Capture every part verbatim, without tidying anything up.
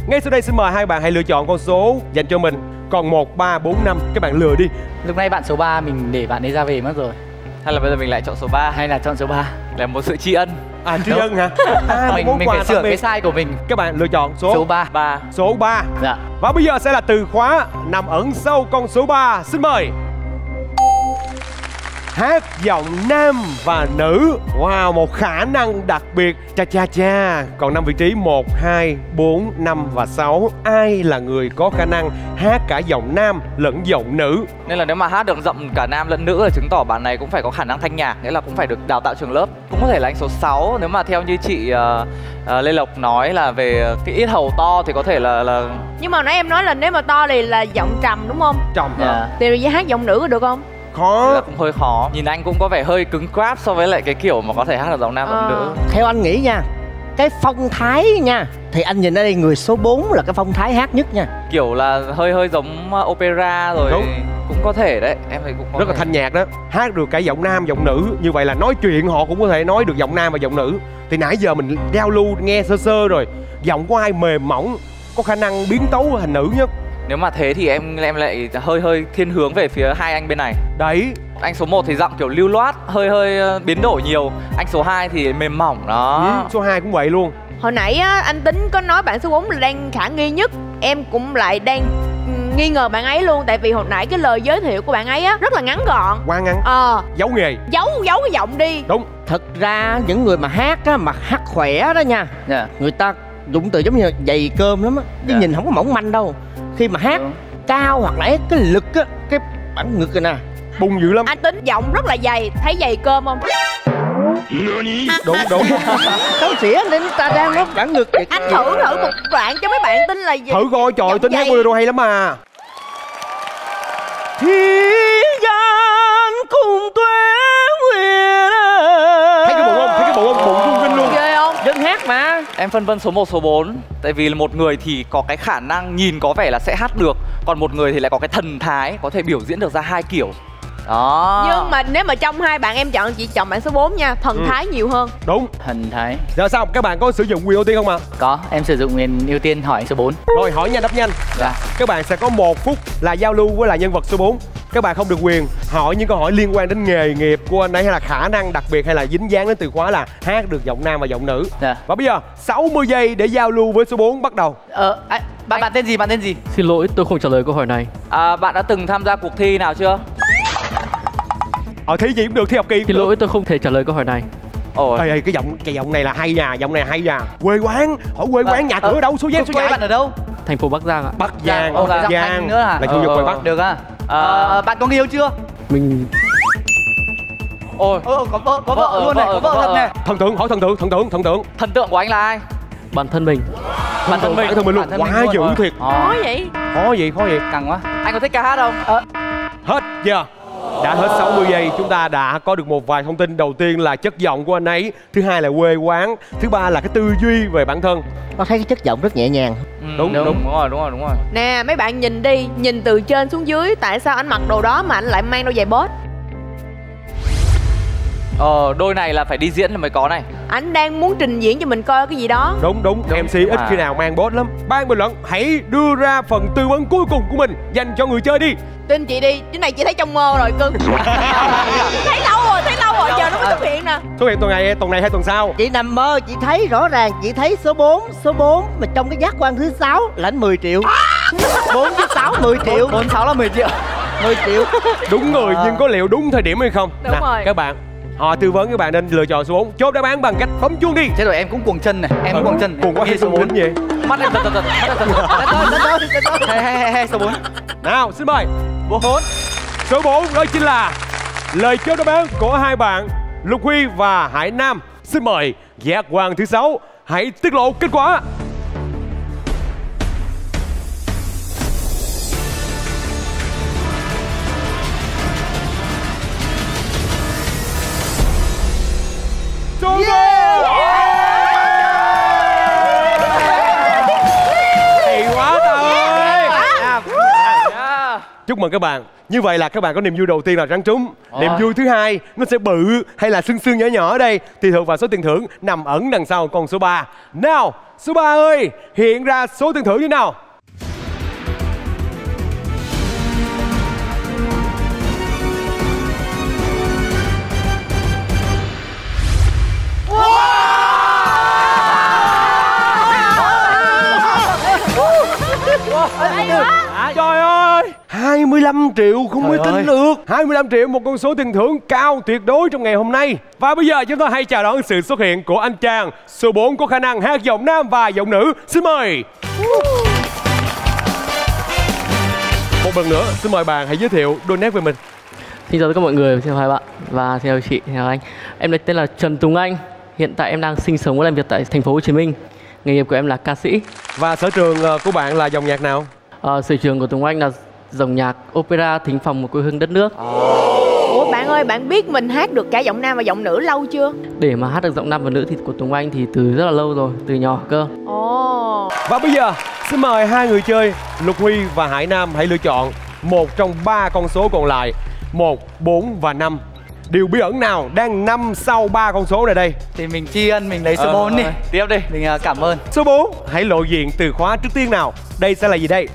Ngay sau đây xin mời hai bạn hãy lựa chọn con số dành cho mình. Còn một, ba, bốn, năm, các bạn lựa đi. Lúc nãy bạn số ba mình để bạn ấy ra về mất rồi. Hay là bây giờ mình lại chọn số ba? Hay là chọn số ba? Là một sự tri ân. À, tri ân hả? À, mình mình phải sửa cái sai của mình. Các bạn lựa chọn số số ba. ba. Số ba. Dạ. Và bây giờ sẽ là từ khóa nằm ẩn sau con số ba. Xin mời. Hát giọng nam và nữ. Wow, một khả năng đặc biệt. Cha cha cha. Còn năm vị trí một, hai, bốn, năm và sáu. Ai là người có khả năng hát cả giọng nam lẫn giọng nữ? Nên là nếu mà hát được giọng cả nam lẫn nữ là chứng tỏ bạn này cũng phải có khả năng thanh nhạc. Nghĩa là cũng phải được đào tạo trường lớp. Cũng có thể là anh số sáu. Nếu mà theo như chị uh, uh, Lê Lộc nói là về cái yết hầu to thì có thể là, là... Nhưng mà nãy em nói là nếu mà to thì là giọng trầm đúng không? Trầm. Dạ. Thì hát giọng nữ có được không? Khó. Là cũng hơi khó. Nhìn anh cũng có vẻ hơi cứng crap so với lại cái kiểu mà có thể hát được giọng nam giọng Ờ. nữ. Theo anh nghĩ nha, cái phong thái nha, thì anh nhìn ở đây người số bốn là cái phong thái hát nhất nha. Kiểu là hơi hơi giống opera rồi. Đúng. Cũng có thể đấy, em thấy cũng có Rất thể. là thanh nhạc đó. Hát được cả giọng nam, giọng nữ. Như vậy là nói chuyện họ cũng có thể nói được giọng nam và giọng nữ. Thì nãy giờ mình giao lưu nghe sơ sơ rồi. Giọng của ai mềm mỏng, có khả năng biến tấu thành nữ nhất. Nếu mà thế thì em em lại hơi hơi thiên hướng về phía hai anh bên này. Đấy. Anh số một thì giọng kiểu lưu loát, hơi hơi biến đổi nhiều. Anh số hai thì mềm mỏng đó. Ừ, số hai cũng vậy luôn. Hồi nãy á, anh Tính có nói bạn số bốn là đang khả nghi nhất. Em cũng lại đang ừ, nghi ngờ bạn ấy luôn. Tại vì hồi nãy cái lời giới thiệu của bạn ấy á rất là ngắn gọn. Qua ngắn. Ờ. Giấu nghề. Giấu giấu cái giọng đi. Đúng. Thật ra những người mà hát á, mà hát khỏe đó nha, Dạ. người ta dụng từ giống như dày cơm lắm á, chứ Dạ. nhìn không có mỏng manh đâu. Khi mà hát Đúng. cao hoặc là ép cái lực á, cái bản ngực rồi nè, Bung dữ lắm. Anh Tính giọng rất là dày. Thấy dày cơm không? Đúng đúng. xấu xỉa nên ta đang nó bản ngực vậy. Anh thử thử một đoạn cho mấy bạn tin là gì? Thử coi, trời, giọng Tính hát dày. bolero hay lắm mà. Thiên gian cùng tuế nguyện. Thấy cái bụng không? Thấy cái bụng không? Bụng rung rinh luôn. Ghê không? Dân hát mà. Em phân vân số một, số bốn. Tại vì một người thì có cái khả năng nhìn có vẻ là sẽ hát được, còn một người thì lại có cái thần thái có thể biểu diễn được ra hai kiểu. Đó. Nhưng mà nếu mà trong hai bạn em chọn, chị chọn bạn số bốn nha. Thần Ừ. thái nhiều hơn. Đúng. Thần thái. Giờ sao? Các bạn có sử dụng quyền ưu tiên không ạ? Có, em sử dụng quyền ưu tiên hỏi anh số bốn. Rồi, hỏi nhanh đáp nhanh. Dạ. Các bạn sẽ có một phút là giao lưu với lại nhân vật số bốn. Các bạn không được quyền hỏi những câu hỏi liên quan đến nghề nghiệp của anh ấy, hay là khả năng đặc biệt, hay là dính dáng đến từ khóa là hát được giọng nam và giọng nữ. Dạ. Và bây giờ sáu mươi giây để giao lưu với số bốn bắt đầu. Ờ, anh, bạn, bạn tên gì, bạn tên gì? Xin lỗi, tôi không trả lời câu hỏi này. À, bạn đã từng tham gia cuộc thi nào chưa? Ờ, thi gì cũng được, thi học kỳ cũng Xin được. lỗi, tôi không thể trả lời câu hỏi này. Ồ. Ê, ê, cái giọng cái giọng này là hay nha, giọng này hay nha. Quê quán, hỏi quê Ờ, quán, nhà ờ, cửa đâu, số giang số quê dài. bạn ở đâu? Thành phố Bắc Giang ạ. Bắc Giang, Ồ, Bắc giọng Giang Thanh nữa à? là khu vực Ờ, ngoài Bắc. Được à? Ờ, bạn có người yêu chưa? Mình Ôi. Ờ, có vợ, có vợ, Vợ, luôn này, vợ, có vợ vợ. thật này. Thần tượng, hỏi thần tượng, thần tượng, thần tượng. Thần tượng của anh là ai? bản thân mình. Bản thân mình. Bản thân mình luôn, Bản thân mình quá luôn dữ rồi. thiệt. Khó vậy? Khó gì, khó gì. Căng quá. Anh có thích ca hát không? Ờ, Hết giờ. Đã hết sáu mươi giây, chúng ta đã có được một vài thông tin. Đầu tiên là chất giọng của anh ấy, thứ hai là quê quán, thứ ba là cái tư duy về bản thân. Nó thấy cái chất giọng rất nhẹ nhàng. Ừ, Đúng, đúng, đúng. đúng rồi, đúng rồi, đúng rồi. Nè mấy bạn nhìn đi. Nhìn từ trên xuống dưới. Tại sao anh mặc đồ đó mà anh lại mang đôi giày bốt? Ờ, đôi này là phải đi diễn thì mới có này. Anh đang muốn trình diễn cho mình coi cái gì đó. Đúng đúng, Đúng. em xê ít À. khi nào mang bốt lắm. Ban bình luận hãy đưa ra phần tư vấn cuối cùng của mình dành cho người chơi đi. Tin chị đi. Cái này chị thấy trong mơ rồi cưng. Thấy lâu rồi, thấy lâu rồi. Giờ nó mới xuất hiện nè. Xuất hiện tuần này, tuần này hay tuần sau? Chị nằm mơ, chị thấy rõ ràng, chị thấy số bốn, số bốn mà trong cái giác quan thứ sáu là anh mười triệu. bốn với sáu mười triệu. bốn sáu là mười triệu. mười triệu. Đúng người nhưng có liệu đúng thời điểm hay không? Đúng Nào, rồi. các bạn, họ tư vấn các bạn nên lựa chọn số bốn. Chốt đáp án bằng cách bấm chuông đi. Thế rồi em cũng cuồng chân này, em cũng cuồng chân. Cùng quá Ghi hay số bốn gì? Mắt em giật giật giật, mắt em giật giật. Đất ơi, đất ơi, đất ơi. Hay hay hay hay số bốn. Nào, xin mời. Bốn. Số bốn đó chính là lời chốt đáp án của hai bạn Lục Huy và Hải Nam. Xin mời giác quan thứ sáu hãy tiết lộ kết quả. Số bốn. Hay quá ta ơi. Yeah. Chúc mừng các bạn. Như vậy là các bạn có niềm vui đầu tiên là rắn trúng. Ôi. Niềm vui thứ hai nó sẽ bự hay là sưng sưng nhỏ nhỏ ở đây tùy thuộc vào số tiền thưởng nằm ẩn đằng sau con số ba. Nào, số ba ơi, hiện ra số tiền thưởng như nào? Trời ơi, hai mươi lăm triệu không mới tin được. hai mươi lăm triệu một con số tiền thưởng cao tuyệt đối trong ngày hôm nay. Và bây giờ chúng ta hãy chào đón sự xuất hiện của anh chàng số bốn có khả năng hát giọng nam và giọng nữ. Xin mời. Một lần nữa, xin mời bạn hãy giới thiệu đôi nét về mình. Xin chào tất cả mọi người, xin chào hai bạn và xin chào chị, xin chào anh. Em tên là Trần Tùng Anh. Hiện tại em đang sinh sống và làm việc tại thành phố Hồ Chí Minh. Nghề nghiệp của em là ca sĩ. Và sở trường của bạn là dòng nhạc nào? Ờ, sở trường của Tùng Anh là dòng nhạc opera thính phòng một quê hương đất nước. Ủa bạn ơi, bạn biết mình hát được cả giọng nam và giọng nữ lâu chưa? Để mà hát được giọng nam và nữ thì của Tùng Anh thì từ rất là lâu rồi, từ nhỏ cơ. Ồ. Và bây giờ xin mời hai người chơi Lục Huy và Hải Nam hãy lựa chọn một trong ba con số còn lại, một, bốn và năm. Điều bí ẩn nào đang nằm sau ba con số này đây? Thì mình tri ân, mình lấy số Ờ, bốn đi. ờ, tiếp đi. Mình à, cảm ơn. Số bốn, hãy lộ diện từ khóa trước tiên nào. Đây sẽ là gì đây?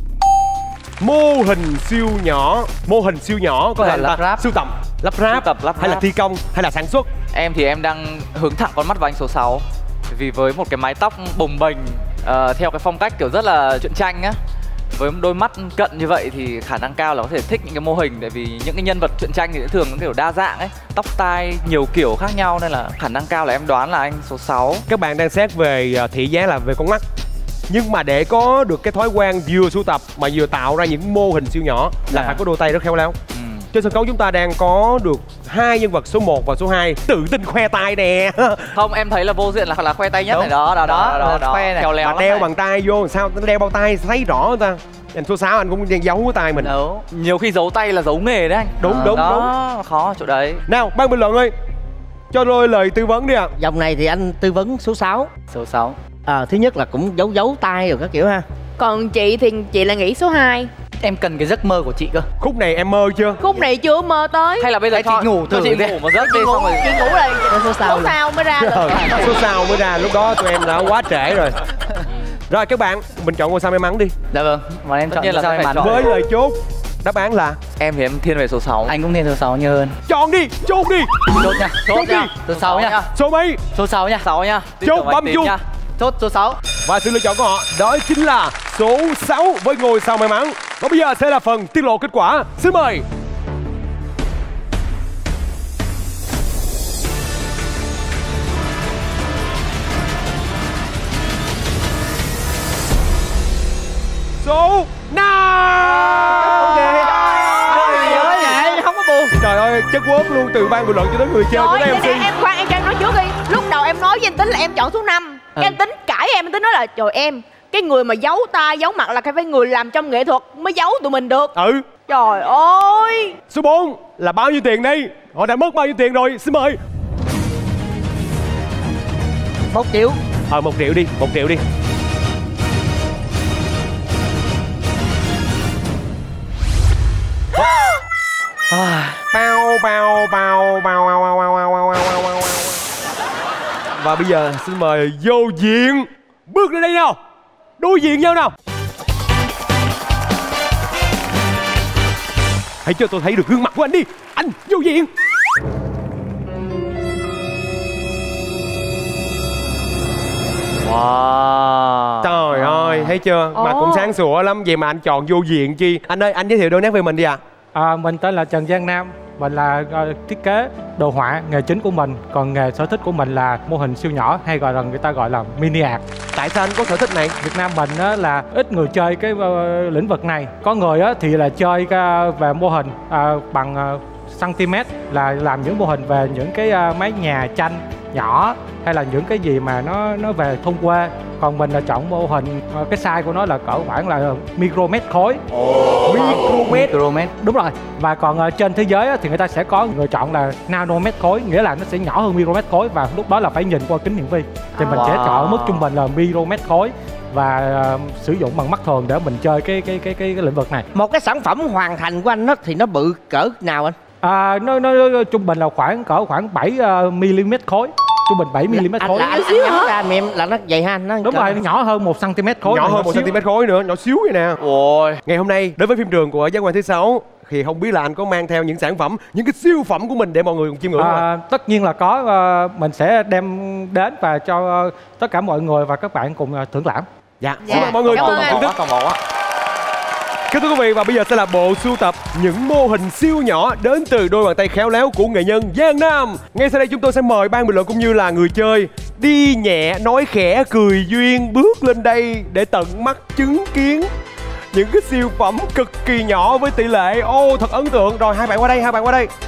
Mô hình siêu nhỏ. Mô hình siêu nhỏ có Là thể là lắp ráp. sưu tầm, lắp ráp, Sưu tập, lắp hay là ráp. thi công, hay là sản xuất. Em thì em đang hướng thẳng con mắt vào anh số sáu. Vì với một cái mái tóc bồng bềnh ờ, theo cái phong cách kiểu rất là truyện tranh á, với một đôi mắt cận như vậy thì khả năng cao là có thể thích những cái mô hình. Tại vì những cái nhân vật truyện tranh thì thường nó kiểu đa dạng ấy, tóc tai nhiều kiểu khác nhau, nên là khả năng cao là em đoán là anh số sáu. Các bạn đang xét về uh, thị giá là về con mắt. Nhưng mà để có được cái thói quen vừa sưu tập mà vừa tạo ra những mô hình siêu nhỏ là Dạ. phải có đôi tay rất khéo léo. Ừ. Trên sân khấu chúng ta đang có được hai nhân vật số một và số hai tự tin khoe tay nè. Không, em thấy là vô diện là là khoe tay nhất Đúng. này, đó đó đó Đó, đó, là đó. khoe này. Khéo léo Mà lắm đeo này. bằng tay vô sao nó đeo bao tay thấy rõ người ta. Anh số sáu anh cũng đang giấu cái tay mình. Đâu. Nhiều khi giấu tay là giấu nghề đấy anh. Đúng, Ờ, đúng, đó, khó ở chỗ đấy. Nào, ban bình luận ơi, cho đôi lời tư vấn đi ạ. Dòng này thì anh tư vấn số sáu. Số sáu. À, thứ nhất là cũng giấu giấu tay rồi các kiểu ha. Còn chị thì chị là nghĩ số hai. Em cần cái giấc mơ của chị cơ. Khúc này em mơ chưa? Khúc này chưa mơ tới. Hay là bây giờ Hay cho chị ngủ cho thử chị đi. ngủ một giấc đi, xong rồi Chị ngủ là Số số sao sao mới ra được. Ờ, số sau mới ra, lúc đó tụi em đã quá trễ rồi. Rồi các bạn, mình chọn ngôi sao may mắn đi. Dạ vâng. Mà em Tất chọn nhiên là sao phải may mắn. chọn. Với lời chốt, đáp án là em thì em thiên về số sáu. Anh cũng nên số sáu nhiều hơn. chọn đi, chốt đi. Chốt nha. Chốt Chốt đi. nha. Số sáu nha. Số mấy? Số sáu nha. sáu nha. Tin Chốt tưởng vào bấm anh chuông. Tín nha. Chốt số sáu. Và sự lựa chọn của họ đó chính là số sáu với ngôi sao may mắn. Và bây giờ sẽ là phần tiết lộ kết quả. Xin mời. Số năm. Ok. Trời ơi, không có buồn. Trời ơi, chất quớt luôn từ ban bình luận cho đến người chơi Rồi, cho đến để, để em xê. em khoan em cho em nói trước đi. Lúc đầu em nói với anh Tính là em chọn số năm. Ừ. Em Tính cãi em, anh Tính nói là trời em, cái người mà giấu tay, giấu mặt là phải người làm trong nghệ thuật mới giấu tụi mình được. Ừ. Trời ơi. Số bốn là bao nhiêu tiền đây? Họ đã mất bao nhiêu tiền rồi? Xin mời. Một triệu. Ờ, một triệu đi, một triệu đi. Bao bao bao bao bao bao bao bao bao bao bao. Và bây giờ xin mời vô diện. Bước lên đây nào. Đối diện nhau nào. Hãy cho tôi thấy được gương mặt của anh đi. Anh vô diện. Wow. Trời ơi, thấy chưa? Mà Ồ. cũng sáng sủa lắm. Vậy mà anh chọn vô diện chi? Anh ơi, anh giới thiệu đôi nét về mình đi ạ. À, mình tên là Trần Giang Nam, mình là uh, thiết kế đồ họa, nghề chính của mình. Còn nghề sở thích của mình là mô hình siêu nhỏ, hay gọi là người ta gọi là mini art. Tại sao anh có sở thích này? Việt Nam mình á, là ít người chơi cái uh, lĩnh vực này. Có người á, thì là chơi uh, về mô hình uh, bằng uh, cm, là làm những mô hình về những cái uh, mái nhà tranh nhỏ, hay là những cái gì mà nó nó về thôn quê. Còn mình là chọn mô hình uh, cái size của nó là cỡ khoảng là micromet khối. Micromet. Micromet. Đúng rồi. Và còn uh, trên thế giới á, thì người ta sẽ có người chọn là nanomet khối, nghĩa là nó sẽ nhỏ hơn micromet khối, và lúc đó là phải nhìn qua kính hiển vi. Thì mình sẽ Wow. chọn mức trung bình là micromet khối. và uh, sử dụng bằng mắt thường để mình chơi cái cái cái cái, cái lĩnh vực này. Một cái sản phẩm hoàn thành của anh đó thì nó bự cỡ nào anh? À, nó, nó, nó trung bình là khoảng cỡ khoảng bảy mi-li-mét khối, trung bình bảy mi-li-mét khối. Là anh, anh nhắm ra em là nó vậy ha, nó đúng rồi, nhỏ hơn một xăng-ti-mét khối, nhỏ hơn một xăng-ti-mét khối nữa, nhỏ xíu vậy nè. Ôi, Ngày hôm nay đến với phim trường của Giác Quan thứ sáu thì không biết là anh có mang theo những sản phẩm, những cái siêu phẩm của mình để mọi người cùng chiêm ngưỡng không ạ? À, tất nhiên là có, uh, mình sẽ đem đến và cho uh, tất cả mọi người và các bạn cùng uh, thưởng lãm. Dạ, Dạ. xin mời mọi người Cảm cùng ơn anh. thưởng thức. tò mò quá. Kính thưa quý vị, và bây giờ sẽ là bộ sưu tập những mô hình siêu nhỏ đến từ đôi bàn tay khéo léo của nghệ nhân Giang Nam. Ngay sau đây chúng tôi sẽ mời ban bình luận cũng như là người chơi đi nhẹ, nói khẽ, cười duyên bước lên đây để tận mắt chứng kiến những cái siêu phẩm cực kỳ nhỏ với tỷ lệ ô thật ấn tượng. Rồi hai bạn qua đây, hai bạn qua đây.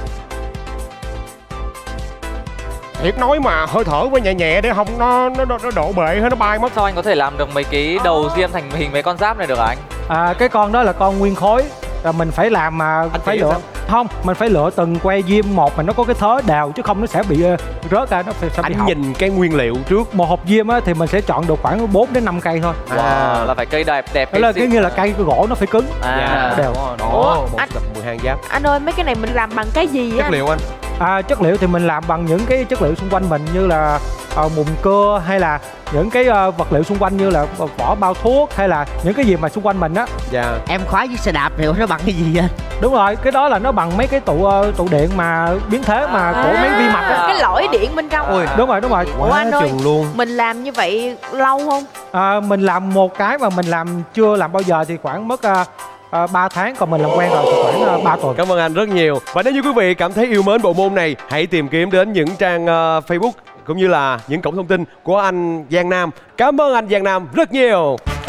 Thiệt nói mà hơi thở với nhẹ nhẹ để không nó nó nó độ bệ hay nó bay mất. Sao anh có thể làm được mấy cái đầu diêm thành hình mấy con giáp này được hả anh? À, cái con đó là con nguyên khối, là mình phải làm mà Anh phải chỉ lựa sao? không, mình phải lựa từng que diêm một mà nó có cái thớ đều, chứ không nó sẽ bị uh, rớt ra, nó sẽ bị Anh hỏng. nhìn cái nguyên liệu trước. Một hộp diêm á, thì mình sẽ chọn được khoảng bốn đến năm cây thôi. Wow, là phải cây đẹp đẹp. Đó là cái như là cây cái gỗ nó phải cứng. À, đều. đúng rồi, đúng Ồ, rồi. một anh- cặp mười hai giáp. Anh ơi, mấy cái này mình làm bằng cái gì á? Chất liệu anh. À, chất liệu thì mình làm bằng những cái chất liệu xung quanh mình như là uh, mùn cưa, hay là những cái uh, vật liệu xung quanh như là vỏ bao thuốc, hay là những cái gì mà xung quanh mình á. Dạ. Em khoái với xe đạp thì nó bằng cái gì anh? Đúng rồi, cái đó là nó bằng mấy cái tụ uh, tụ điện mà biến thế mà của mấy vi mạch á. Cái lõi điện bên trong. Ôi. Đúng rồi, đúng rồi. Ủa anh ơi, chừng luôn. mình làm như vậy lâu không? À, mình làm một cái mà mình làm chưa làm bao giờ thì khoảng mất uh, uh, ba tháng, còn mình làm quen rồi thì khoảng uh, ba tuần. Cảm ơn anh rất nhiều. Và nếu như quý vị cảm thấy yêu mến bộ môn này, hãy tìm kiếm đến những trang uh, Facebook cũng như là những cổng thông tin của anh Giang Nam. Cảm ơn anh Giang Nam rất nhiều.